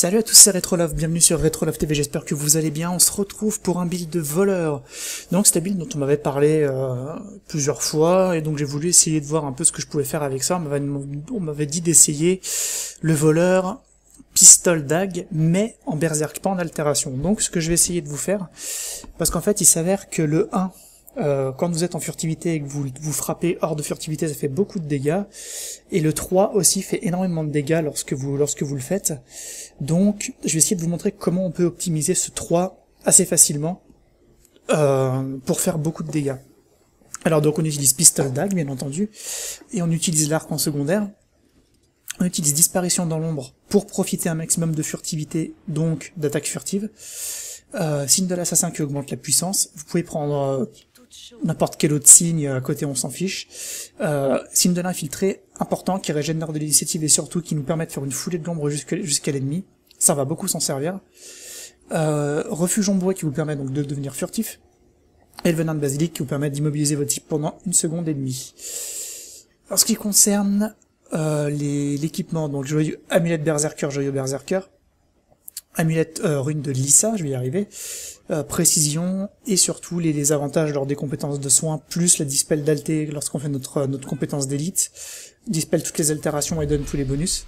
Salut à tous, c'est Retrolove, bienvenue sur Retrolove TV, j'espère que vous allez bien. On se retrouve pour un build de voleur. Donc c'est un build dont on m'avait parlé plusieurs fois, et donc j'ai voulu essayer de voir un peu ce que je pouvais faire avec ça. On m'avait dit d'essayer le voleur pistol dag, mais en berserk, pas en altération. Donc ce que je vais essayer de vous faire, parce qu'en fait il s'avère que le 1, quand vous êtes en furtivité et que vous frappez hors de furtivité, ça fait beaucoup de dégâts. Et le 3 aussi fait énormément de dégâts lorsque vous le faites. Donc, je vais essayer de vous montrer comment on peut optimiser ce 3 assez facilement pour faire beaucoup de dégâts. Alors donc on utilise Pistol Dag, bien entendu, et on utilise l'arc en secondaire. On utilise Disparition dans l'ombre pour profiter un maximum de furtivité, donc d'attaque furtive. Signe de l'assassin qui augmente la puissance. Vous pouvez prendre n'importe quel autre signe à côté, on s'en fiche. Signe de l'infiltré, important, qui régénère de l'initiative et surtout qui nous permet de faire une foulée de l'ombre jusqu'à l'ennemi. Ça va beaucoup s'en servir. Refuge ombreux qui vous permet donc de devenir furtif. Et le venin de basilic qui vous permet d'immobiliser votre type pendant 1 seconde et demie. En ce qui concerne l'équipement, donc amulette berserker, joyau berserker, amulette rune de Lissa, je vais y arriver, précision, et surtout les avantages lors des compétences de soins, plus la dispel d'alté lorsqu'on fait notre compétence d'élite, dispel toutes les altérations et donne tous les bonus,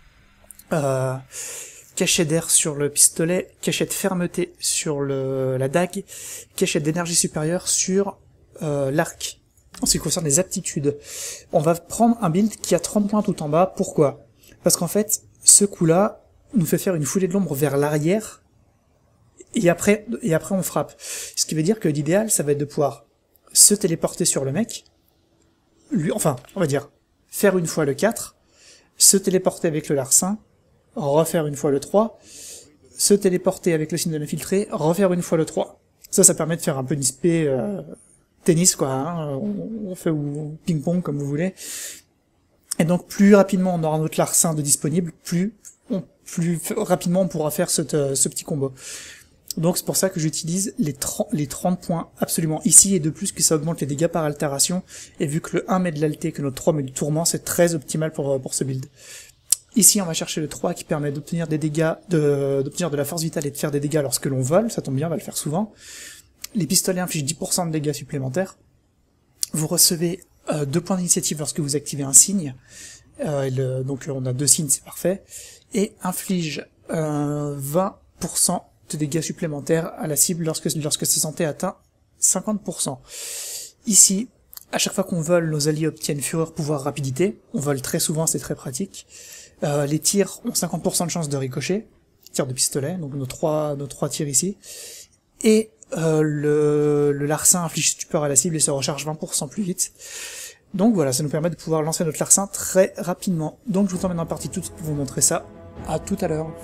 cachet d'air sur le pistolet, cachet de fermeté sur la dague, cachet d'énergie supérieure sur l'arc. En ce qui concerne les aptitudes, on va prendre un build qui a 30 points tout en bas. Pourquoi? Parce qu'en fait, ce coup-là nous fait faire une foulée de l'ombre vers l'arrière, et après on frappe. Ce qui veut dire que l'idéal, ça va être de pouvoir se téléporter sur le mec, on va dire, faire une fois le 4, se téléporter avec le larcin, refaire une fois le 3, se téléporter avec le signe de l'infiltré, refaire une fois le 3. Ça permet de faire un peu d'ISP tennis, quoi, hein, on fait ou ping-pong, comme vous voulez. Et donc, plus rapidement on aura notre larcin de disponible, plus rapidement on pourra faire ce petit combo. Donc c'est pour ça que j'utilise les 30 points absolument ici, et de plus que ça augmente les dégâts par altération, et vu que le 1 met de l'alté, que notre 3 met du tourment, c'est très optimal pour ce build. Ici on va chercher le 3 qui permet d'obtenir des dégâts, d'obtenir de la force vitale et de faire des dégâts lorsque l'on vole, ça tombe bien, on va le faire souvent. Les pistolets infligent 10% de dégâts supplémentaires. Vous recevez 2 points d'initiative lorsque vous activez un signe, donc on a 2 signes, c'est parfait, et inflige 20% de dégâts supplémentaires à la cible lorsque sa santé atteint 50%. Ici, à chaque fois qu'on vole, nos alliés obtiennent fureur, pouvoir, rapidité. On vole très souvent, c'est très pratique. Les tirs ont 50% de chance de ricocher, tirs de pistolet, donc nos trois tirs ici. Et le larcin inflige stupeur à la cible et se recharge 20% plus vite. Donc voilà, ça nous permet de pouvoir lancer notre larcin très rapidement. Donc je vous emmène en partie tout pour vous montrer ça. À tout à l'heure.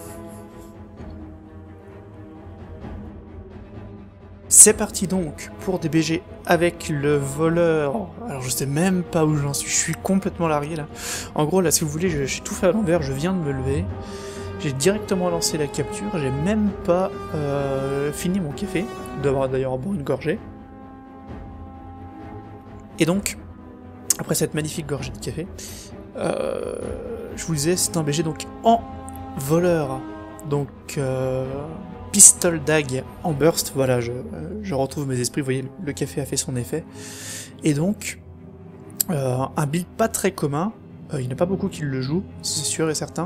C'est parti donc pour des BG avec le voleur. Alors je sais même pas où j'en suis, je suis complètement largué là. En gros là, si vous voulez, j'ai tout fait à l'envers, je viens de me lever. J'ai directement lancé la capture, j'ai même pas fini mon café. Je dois d'ailleurs boire une gorgée. Et donc, après cette magnifique gorgée de café, je vous disais, c'est un BG donc en voleur. Donc, pistol dag en burst, voilà, je retrouve mes esprits, vous voyez, le café a fait son effet. Et donc, un build pas très commun, il n'y en a pas beaucoup qui le jouent, c'est sûr et certain.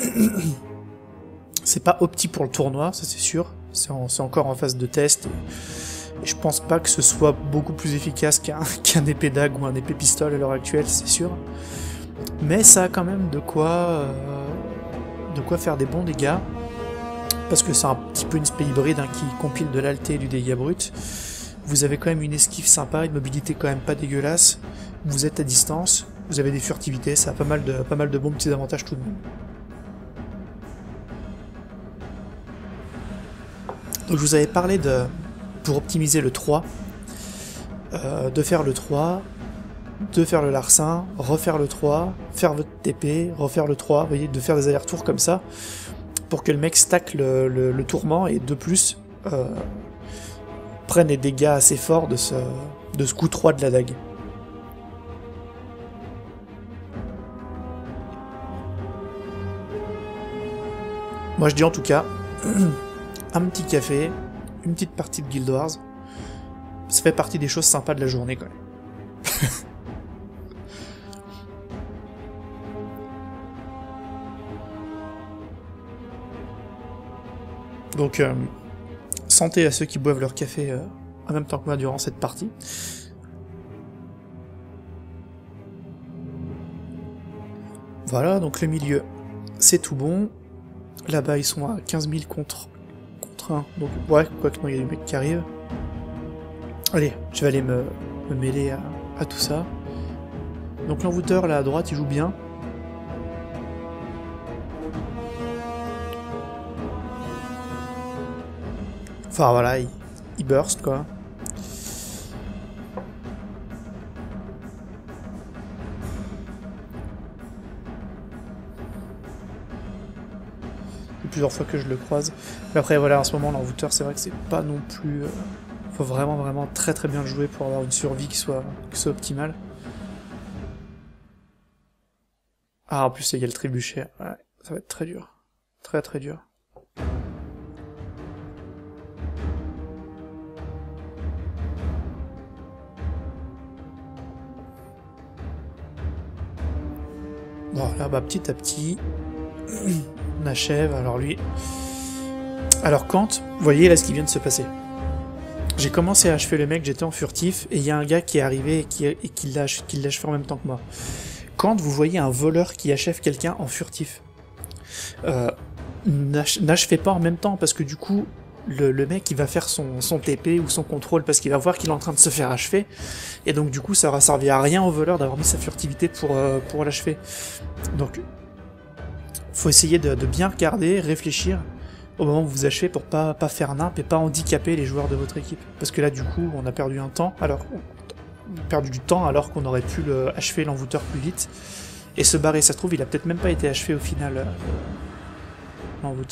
C'est pas opti pour le tournoi, ça c'est sûr, c'est encore en phase de test, et je pense pas que ce soit beaucoup plus efficace qu'un épée dag ou un épée pistol à l'heure actuelle, c'est sûr. Mais ça a quand même de quoi faire des bons dégâts, parce que c'est un petit peu une spé hybride qui compile de l'alté et du dégât brut. Vous avez quand même une esquive sympa, une mobilité quand même pas dégueulasse, vous êtes à distance, vous avez des furtivités, ça a pas mal de bons petits avantages tout de même. Donc je vous avais parlé pour optimiser le 3, de faire le 3, de faire le larcin, refaire le 3, faire votre TP, refaire le 3, vous voyez, de faire des allers-retours comme ça, pour que le mec stack le tourment, et de plus, prenne des dégâts assez forts de ce coup 3 de la dague. Moi je dis en tout cas, un petit café, une petite partie de Guild Wars, ça fait partie des choses sympas de la journée quand même. Donc, santé à ceux qui boivent leur café en même temps que moi durant cette partie. Voilà, donc le milieu, c'est tout bon. Là-bas, ils sont à 15 000 contre 1. Donc, ouais, quoi que non, il y a des mecs qui arrivent. Allez, je vais aller me mêler à tout ça. Donc l'envoûteur, là à droite, il joue bien. Enfin voilà, il burst quoi. Plusieurs fois que je le croise. Mais après voilà, en ce moment l'envoûteur, c'est vrai que c'est pas non plus... faut vraiment très bien le jouer pour avoir une survie qui soit optimale. Ah en plus il y a le trébuchet, ouais, ça va être très dur. Très dur. Bon là bah petit à petit, on achève, alors lui... Alors quand, vous voyez là ce qui vient de se passer. J'ai commencé à achever le mec, j'étais en furtif, et il y a un gars qui est arrivé et qui l'a achevé en même temps que moi. Quand vous voyez un voleur qui achève quelqu'un en furtif, n'achevez pas en même temps, parce que du coup, le mec il va faire son TP ou son contrôle, parce qu'il va voir qu'il est en train de se faire achever, et donc du coup ça aura servi à rien au voleur d'avoir mis sa furtivité pour l'achever. Donc, faut essayer de bien regarder, réfléchir, au moment où vous achevez pour pas faire nimp et pas handicaper les joueurs de votre équipe. Parce que là du coup on a perdu un temps, alors qu'on aurait pu achever l'envoûteur plus vite et se barrer. Ça se trouve il a peut-être même pas été achevé au final l'envoûte.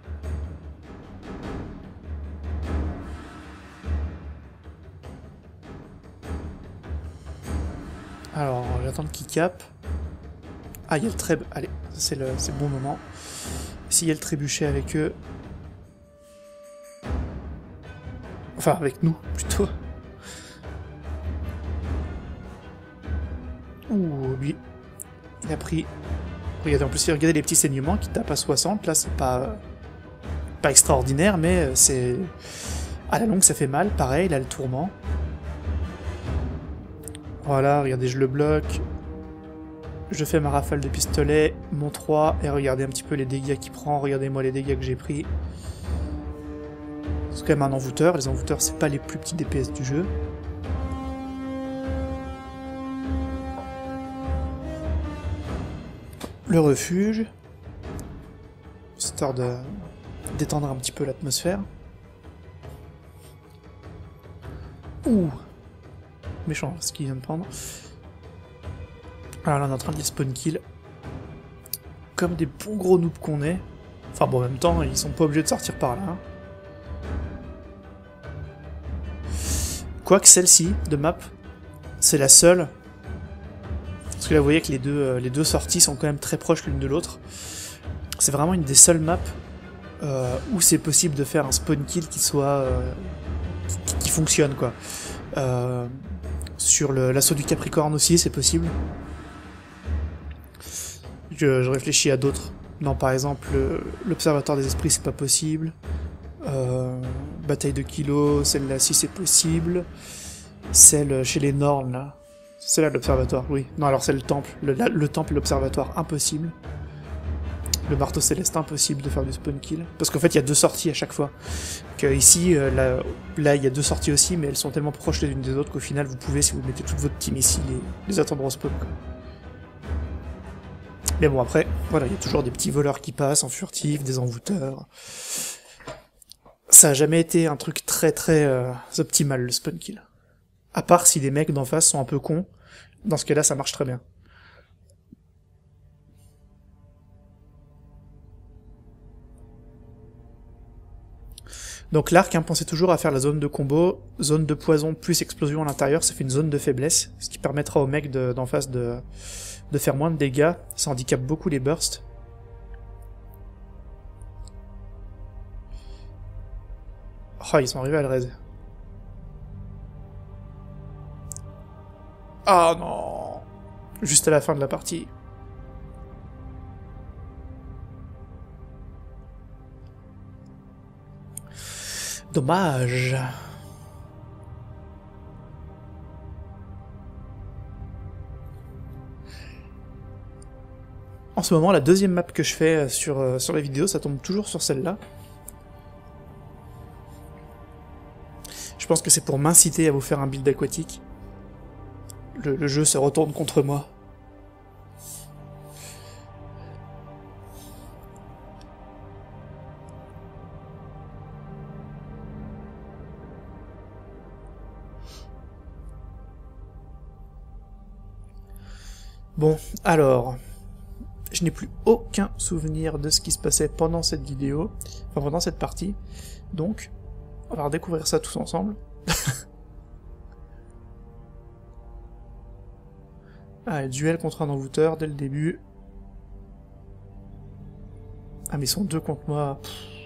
Alors j'attends qu'il capte. Ah il y a le trèbe, allez, c'est le bon moment. S'il y a le trébuchet avec eux... Enfin, avec nous, plutôt. Ouh, lui, il a pris... Regardez, en plus, regardez les petits saignements qui tapent à 60. Là, c'est pas extraordinaire, mais c'est... À la longue, ça fait mal. Pareil, là, le tourment. Voilà, regardez, je le bloque. Je fais ma rafale de pistolet, mon 3, et regardez un petit peu les dégâts qu'il prend. Regardez-moi les dégâts que j'ai pris. C'est quand même un envoûteur. Les envoûteurs, c'est pas les plus petits DPS du jeu. Le refuge. Histoire de détendre un petit peu l'atmosphère. Ouh, méchant ce qu'il vient de prendre. Alors là on est en train de les spawn kill. Comme des bons gros noobs qu'on est. Enfin bon en même temps ils sont pas obligés de sortir par là. Hein. Quoique celle-ci de map, c'est la seule. Parce que là vous voyez que les deux sorties sont quand même très proches l'une de l'autre. C'est vraiment une des seules maps où c'est possible de faire un spawn kill qui soit... qui fonctionne quoi. Sur l'assaut du Capricorne aussi c'est possible. Je réfléchis à d'autres. Non, par exemple, l'Observatoire des Esprits, c'est pas possible. Bataille de Kilo, celle-là, si c'est possible. Celle chez les Norns, là. C'est là l'Observatoire, oui. Non, alors c'est le Temple. Le Temple et l'Observatoire, impossible. Le Marteau Céleste, impossible de faire du spawn kill. Parce qu'en fait, il y a deux sorties à chaque fois. Que ici, là, il y a deux sorties aussi, mais elles sont tellement proches les unes des autres qu'au final, vous pouvez, si vous mettez toute votre team ici, les attendre au spawn, quoi. Mais bon, après, voilà, il y a toujours des petits voleurs qui passent en furtif, des envoûteurs. Ça a jamais été un truc très optimal, le spawn kill. À part si les mecs d'en face sont un peu cons, dans ce cas-là, ça marche très bien. Donc l'arc, hein, pensez toujours à faire la zone de combo, zone de poison plus explosion à l'intérieur, ça fait une zone de faiblesse, ce qui permettra aux mecs d'en face de faire moins de dégâts, ça handicape beaucoup les bursts. Oh, ils sont arrivés à le raid. Ah non! Juste à la fin de la partie. Dommage. En ce moment, la deuxième map que je fais sur la vidéo, ça tombe toujours sur celle-là. Je pense que c'est pour m'inciter à vous faire un build aquatique. Le jeu se retourne contre moi. Bon, alors... Je n'ai plus aucun souvenir de ce qui se passait pendant cette vidéo, enfin pendant cette partie, donc on va redécouvrir ça tous ensemble. Ah, duel contre un envoûteur dès le début. Ah mais ils sont deux contre moi.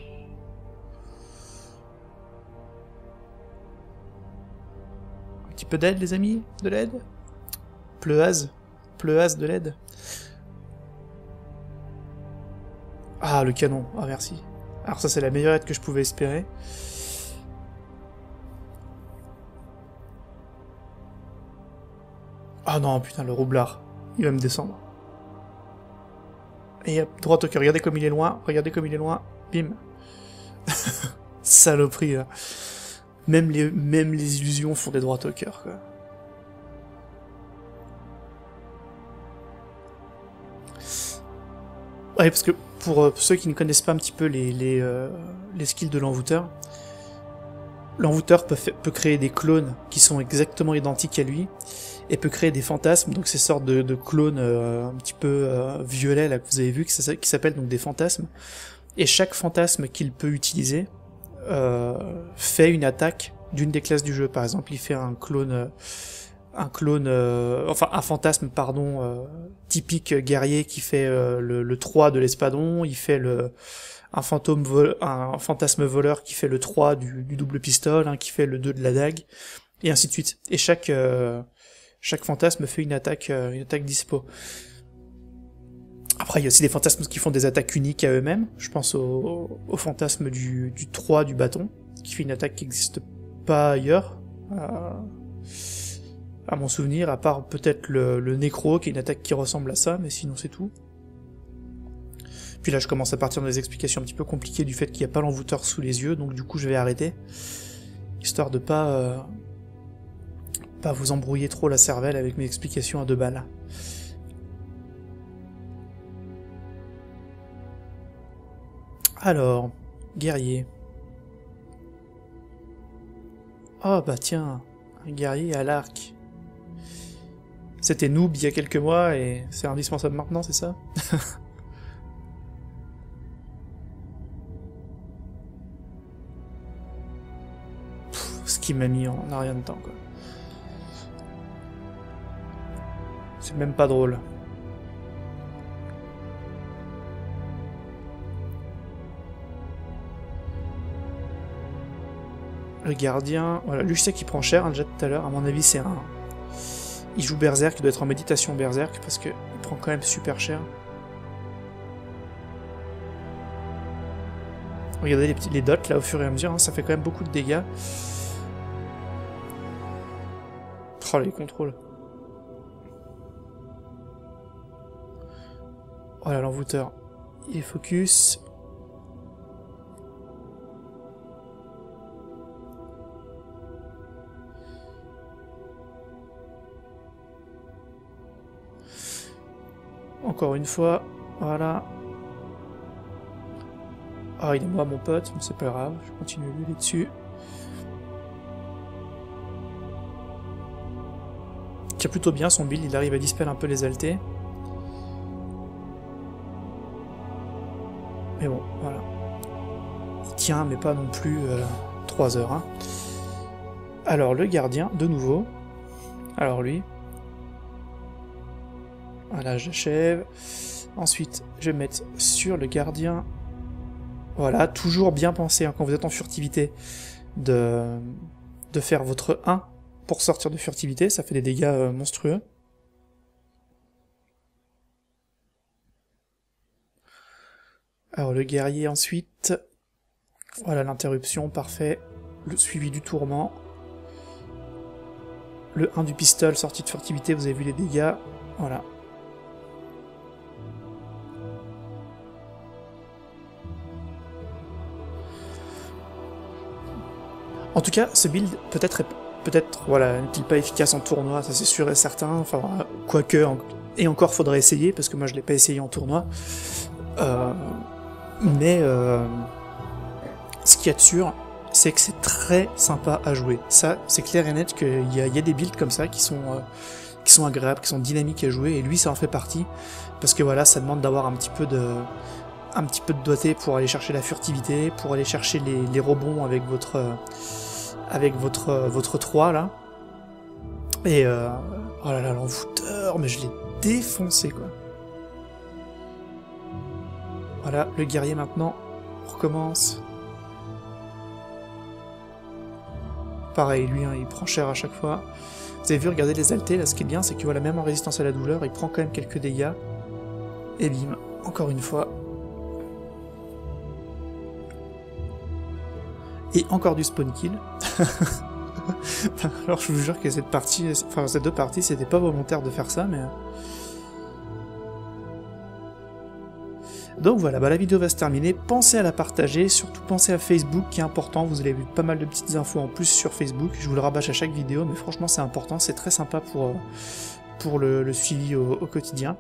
Un petit peu d'aide les amis? De l'aide? Pleuase de l'aide. Ah, le canon. Ah, merci. Alors ça, c'est la meilleure aide que je pouvais espérer. Ah non, putain, le roublard. Il va me descendre. Et hop, droite au cœur. Regardez comme il est loin. Regardez comme il est loin. Bim. Saloperie, là. Même les illusions font des droites au cœur, quoi. Ouais, parce que pour ceux qui ne connaissent pas un petit peu les skills de l'envoûteur, l'envoûteur peut créer des clones qui sont exactement identiques à lui, et peut créer des fantasmes, donc ces sortes de clones un petit peu violets là que vous avez vu, qui s'appellent donc des fantasmes, et chaque fantasme qu'il peut utiliser fait une attaque d'une des classes du jeu. Par exemple, il fait un fantasme, pardon, typique guerrier qui fait le 3 de l'espadon, il fait un fantasme voleur qui fait le 3 du double pistole, qui fait le 2 de la dague, et ainsi de suite. Et chaque fantasme fait une attaque dispo. Après, il y a aussi des fantasmes qui font des attaques uniques à eux-mêmes. Je pense au fantasme du 3 du bâton, qui fait une attaque qui n'existe pas ailleurs. À mon souvenir, à part peut-être le nécro, qui est une attaque qui ressemble à ça, mais sinon c'est tout. Puis là, je commence à partir dans des explications un petit peu compliquées du fait qu'il n'y a pas l'envoûteur sous les yeux, donc du coup je vais arrêter, histoire de pas vous embrouiller trop la cervelle avec mes explications à 2 balles. Alors, guerrier. Oh bah tiens, un guerrier à l'arc. C'était noob il y a quelques mois et c'est indispensable maintenant, c'est ça? Ce qui m'a mis en rien de temps, quoi. C'est même pas drôle. Le gardien, voilà, lui je sais qu'il prend cher, déjà tout à l'heure, à mon avis c'est un... Il joue berserk, il doit être en méditation berserk, parce que il prend quand même super cher. Regardez les dots là au fur et à mesure, ça fait quand même beaucoup de dégâts. Oh les contrôles. Oh là l'envoûteur. Il est focus. Encore une fois, voilà. Ah, il est moi mon pote, mais c'est pas grave, je continue à lui aller dessus. Il tient plutôt bien son build, il arrive à dispel un peu les altés. Mais bon, voilà. Il tient, mais pas non plus 3 heures. Hein. Alors, le gardien, de nouveau. Alors lui... Voilà, j'achève. Ensuite, je vais mettre sur le gardien. Voilà, toujours bien pensé, hein, quand vous êtes en furtivité. de faire votre 1 pour sortir de furtivité, ça fait des dégâts monstrueux. Alors le guerrier ensuite, voilà l'interruption, parfait, le suivi du tourment. Le 1 du pistolet, sortie de furtivité, vous avez vu les dégâts, voilà. En tout cas, ce build peut-être voilà, n'est-il pas efficace en tournoi, ça c'est sûr et certain, enfin, quoique, et encore faudrait essayer, parce que moi je l'ai pas essayé en tournoi. Mais ce qu'il y a de sûr, c'est que c'est très sympa à jouer. Ça, c'est clair et net qu'il y a des builds comme ça qui sont agréables, qui sont dynamiques à jouer, et lui ça en fait partie, parce que voilà, ça demande d'avoir un petit peu de doigté pour aller chercher la furtivité, pour aller chercher les rebonds avec votre 3 là. Et oh là là, l'envoûteur, mais je l'ai défoncé quoi. Voilà, le guerrier maintenant, on recommence. Pareil, lui, hein, il prend cher à chaque fois. Vous avez vu, regardez les altés, là, ce qui est bien, c'est que voilà, même en résistance à la douleur, il prend quand même quelques dégâts. Et bim, encore une fois. Et encore du spawn kill. Alors je vous jure que ces deux parties, c'était pas volontaire de faire ça, mais... Donc voilà, la vidéo va se terminer, pensez à la partager, surtout pensez à Facebook qui est important, vous allez vu pas mal de petites infos en plus sur Facebook, je vous le rabâche à chaque vidéo, mais franchement c'est important, c'est très sympa pour le suivi au quotidien.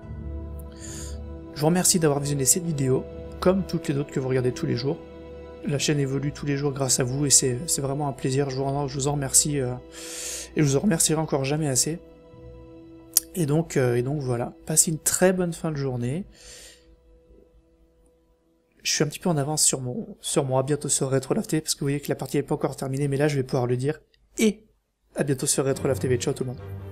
Je vous remercie d'avoir visionné cette vidéo, comme toutes les autres que vous regardez tous les jours. La chaîne évolue tous les jours grâce à vous et c'est vraiment un plaisir, je vous en remercie et je vous en remercierai encore jamais assez. Et donc voilà, passez une très bonne fin de journée. Je suis un petit peu en avance sur mon à bientôt sur RetroLove TV, parce que vous voyez que la partie n'est pas encore terminée, mais là je vais pouvoir le dire. Et à bientôt sur RetroLove TV, ciao tout le monde.